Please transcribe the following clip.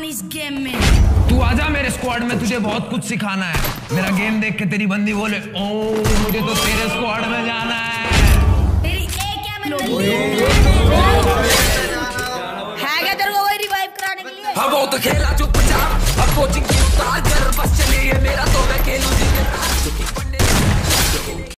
इस गेम में। तू आजा मेरे स्क्वाड में, तुझे बहुत कुछ सिखाना है। मेरा गेम देख के तेरी बंदी बोले ओ मुझे तो तेरे स्क्वाड में जाना है। तेरी एक क्या मैं है क्या तेरे को कोई रिवाइव कराने के लिए? अब वो तो खेला चुपचाप, अब कोचिंग की उतार कर बस चले ये मेरा तो मैं खेलूं।